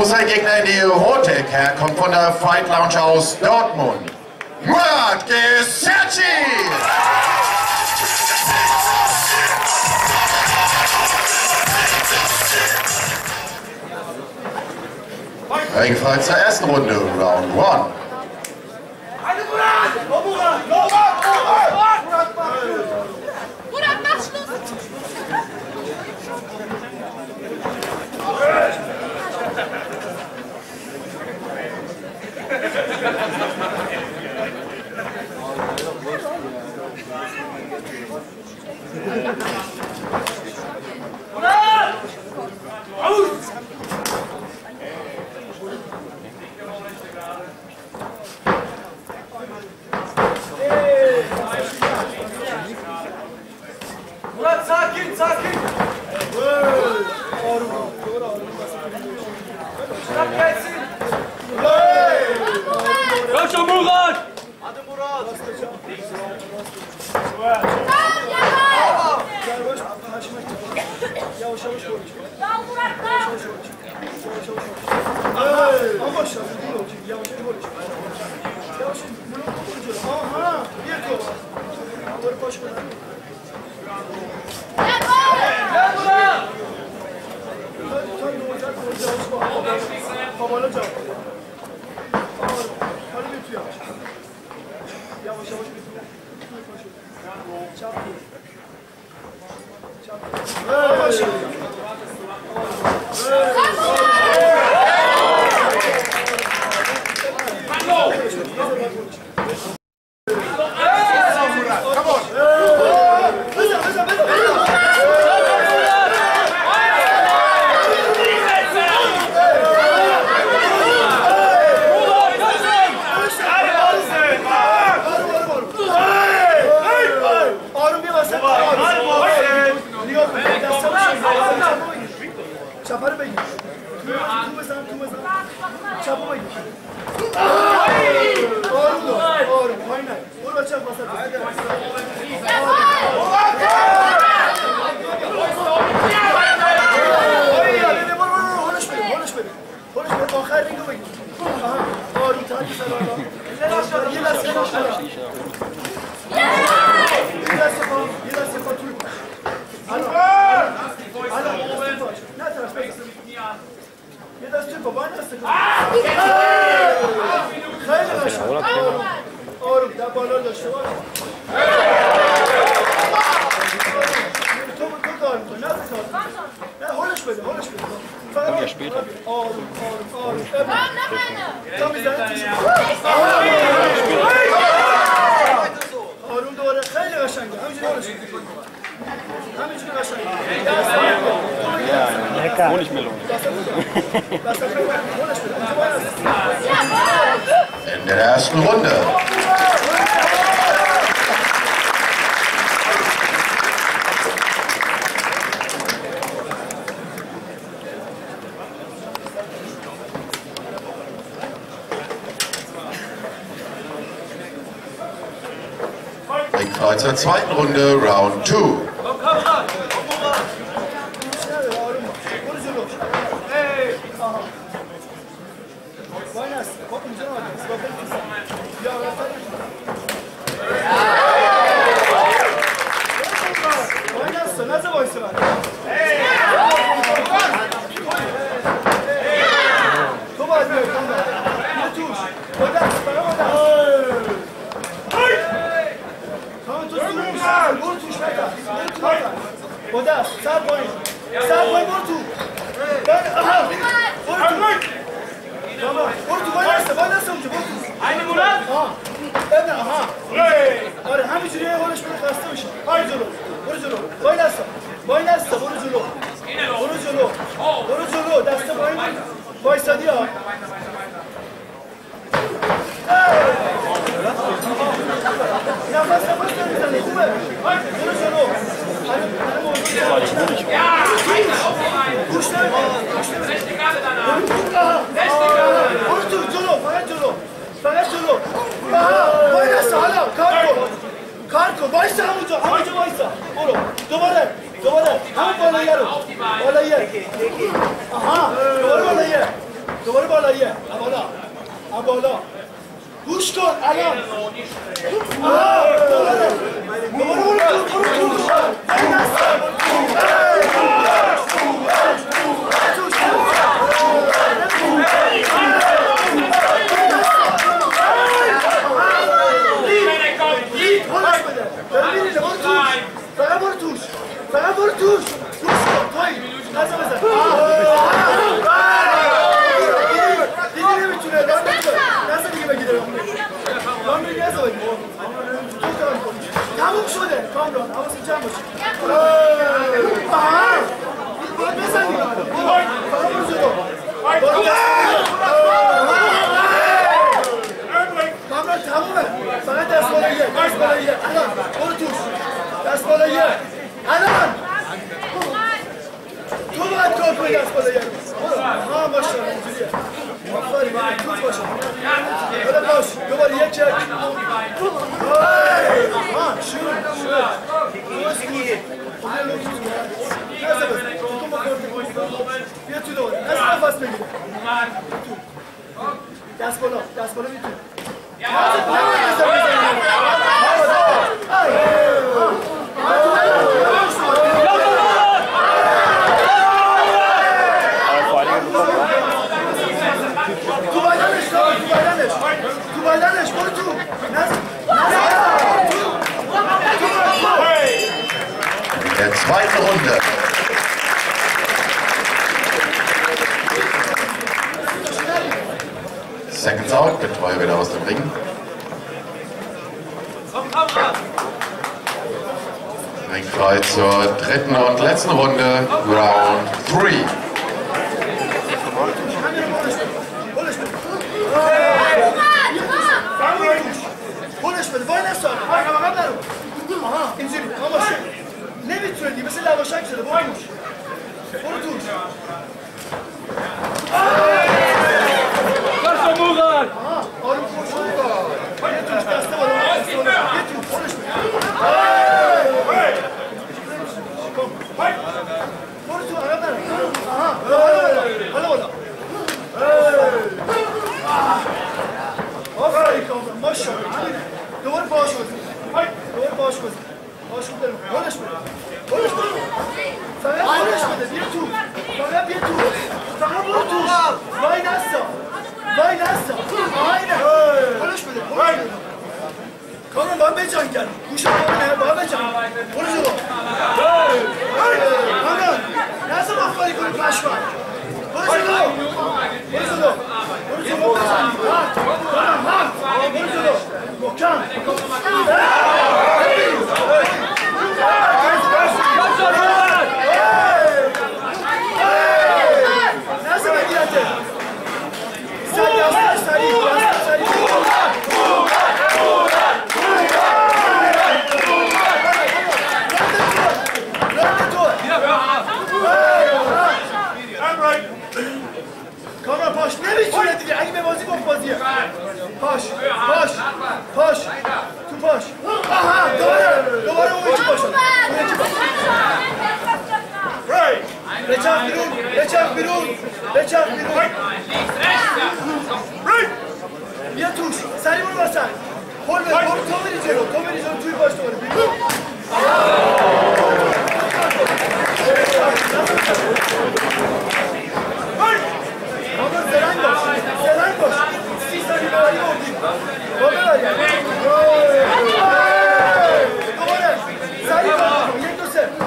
sein Gegner in die rote Ecke kommt von der Fight Lounge aus Dortmund. Murat Geserci! Ebenfalls zur ersten Runde, Round 1. Murat, mach Schluss! Murat sakin, sakin. Murat gelsin. Koş Murat. Hadi Murat. Yavaş yavaş konuş. Dal Murat, dal! Yavaş yavaş konuş. Yavaş aha, bir top. Doğru koş. Gel Murat. Babalı cevap. Hadi götür yavaş. Yavaş yavaş götür. Çap. Çap. Yavaş. Çaparı bekle. Tümesen. Çapı bekle. Doğru. Aynen. Orada çap basar. Konuş beni. Ahir ringi bekle. Doğru. İtihadi sen aşağı. Yıla sefa Türk. Alo. Ne taraf? Bir de Türk baba nasıl? Hayır aşağı. Oğlum da balon da şu var. Çok ağır. Ne yapıyorsun? Ne hoş böyle. Komm ja später. Tam izle. Harun doğru. Hayır aşağı. Ja, hol ich mir los. In der ersten Runde. Ebenfalls zur zweiten Runde, Round 2. Oda, sağ boy Bortu. Aha. Bortu. Tamam. Bortu oynarsa Bortu. Aynı Murat. Aha. Evet, aha. Var hem şuraya konuşmaya kalkmış. Haydi Zulu. Zulu. Oynarsa Bortu Zulu. Zulu. Dasta boy. Boysa diyor. Nefes verin sana. Zulu. Ja, kuşlar. Rechte Karte danach. Rechte Karte. Zulu. Oynarsa hala. Karko. Başla hamuca başla. Oğlum. Duvara. Ham bana yer. Aha. Doğru bana yer. دوباره بالاییه بالا گوش کن الان دوباره فقط برو توش گوش کن توی نزا بزن دیگه نمیتونه نزا دیگه بگیره رام بگی نزا بگیره تموم شده کامران حواست جمع باشی باید بزن دیگه فقط برو جلو کامران تمومه فقط دست بالاییه الان برو توش دست بالاییه الان تو باید کار کنی دست بالاییه ها باشه اینجوریه آفرین توپ باشه بله باش دوباره یک چک شروع بیا تو دوباره نفس بگیر دست بالا میتونی تو بدنش برو تو Der zweite Runde. Seconds out, Betreuer wieder aus dem Ring. Ringfrei zur dritten und letzten Runde, Round 3. بولش بده وای نسا عقب نرو اینجوری باشه نمیتونه دی مثل لواشک شده برو توش برسو موغر آروم خوش یه توش دسته بالا یه توش بولش بده برو تو عقب نرو حالا بالا آفرین کامران ماشاءالله دوباره باش بزن باش خوب دارم بولش بده فقط بولش بده بیا تو فقط برو توش وای نسا بولش بده کامران باید بجنگ کرد گوش آمانه باید بجنگ برو جلو کامران نسا مخباری کنی پشمک برو جلو محکم نزد بگیرده سریع کامران پاش نمیتونه دیگه اگه به بازی با بازیه پاش تو پاش دوباره اون یکی باشه بچرخ بیرون بیا توش سریع برو وسط تو بری جلو توی باش دوباره بیرون زرنگ باش 30 ثانیه ببری بردیم دوباره سریع کن 1 2 3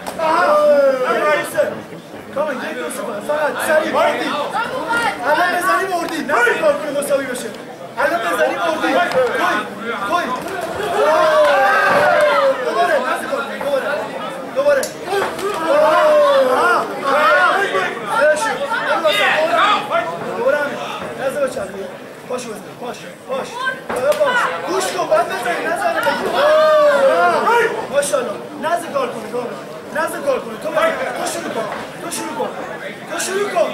کامان 1 2 3 فقط سریع بردیم الان بزنی بردیم نه کار کنه مساوی بشه الان بزنی بردیم توی دوباره دوباره پاش بزن پاش گوش کن باید بزنی نزنه بگیر ماشاءالله نزد کار کنه تو شروع کن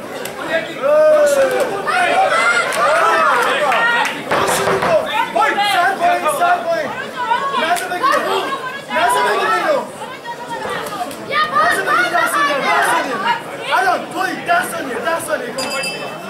سر پایین نزد بگیر اینو الان توی 10 ثانیه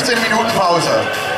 15 Minuten Pause.